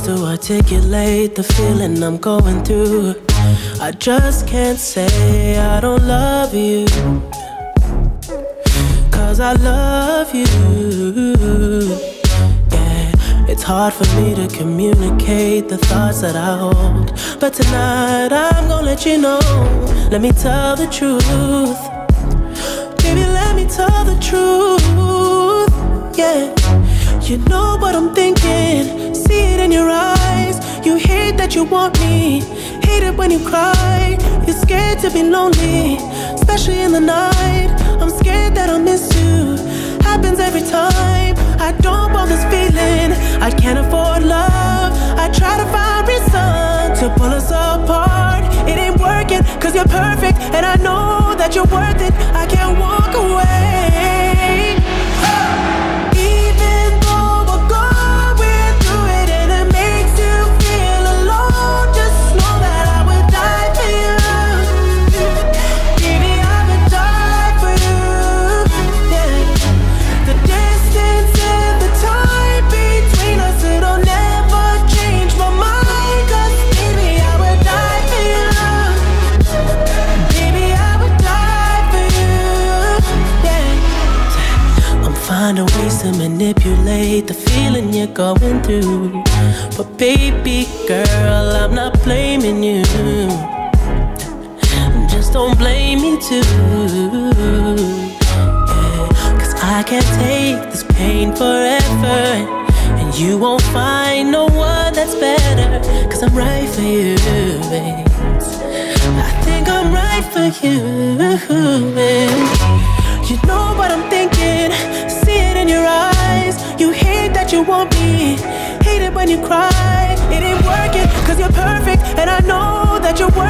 to articulate the feeling I'm going through. I just can't say I don't love you, 'cause I love you. Yeah, it's hard for me to communicate the thoughts that I hold, but tonight I'm gonna let you know. Let me tell the truth. Baby, let me tell the truth. Yeah, you know what I'm thinking, see it in your eyes. You hate that you want me, hate it when you cry. You're scared to be lonely, especially in the night. I'm scared that I'll miss you, happens every time. I don't want this feeling, I can't afford love. I try to find reason to pull us apart. It ain't working, 'cause you're perfect, and I know that you're worth it. I can't walk away. Even though we're going through it and it makes you feel alone, just know that I would die for you. Baby, I would die for you. Yeah. The distance and the time between us, it'll never change my mind. 'Cause baby, I would die for you. Baby, I would die for you. Yeah. I'm finding ways to manipulate the feeling you're going through, but baby girl, I'm not blaming you. Just don't blame me too. Yeah, 'cause I can't take this pain forever, and you won't find no one that's better. 'Cause I'm right for you, babe. I think I'm right for you, babe. You know what I'm thinking, see it in your eyes. You hate that you want me, hate it when you cry. It ain't working, 'cause you're perfect, and I know that you're worth